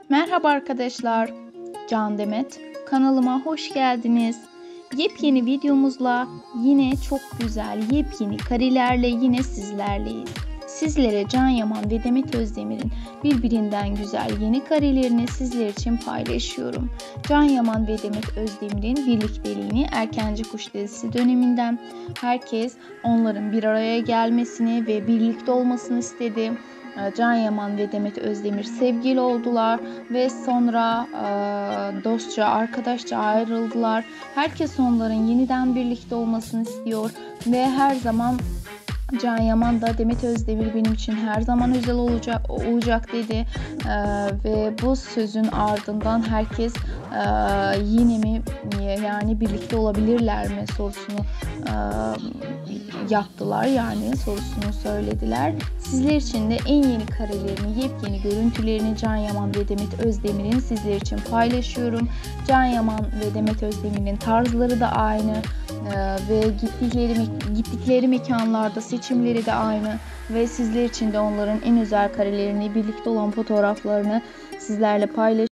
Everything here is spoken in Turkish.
Merhaba arkadaşlar, Can Demet. Kanalıma hoş geldiniz. Yepyeni videomuzla yine çok güzel, yepyeni karelerle yine sizlerleyiz. Sizlere Can Yaman ve Demet Özdemir'in birbirinden güzel yeni karelerini sizler için paylaşıyorum. Can Yaman ve Demet Özdemir'in birlikteliğini Erkenci Kuş dizisi döneminden herkes onların bir araya gelmesini ve birlikte olmasını istedi. Can Yaman ve Demet Özdemir sevgili oldular ve sonra dostça, arkadaşça ayrıldılar. Herkes onların yeniden birlikte olmasını istiyor ve her zaman Can Yaman da Demet Özdemir benim için her zaman özel olacak dedi. Ve bu sözün ardından herkes yine mi yani birlikte olabilirler mi sorusunu yaptılar, yani sorusunu söylediler. Sizler için de en yeni karelerini, yepyeni görüntülerini Can Yaman ve Demet Özdemir'in sizler için paylaşıyorum. Can Yaman ve Demet Özdemir'in tarzları da aynı ve gittikleri mekanlarda seçimleri de aynı ve sizler için de onların en özel karelerini, birlikte olan fotoğraflarını sizlerle paylaşıyorum.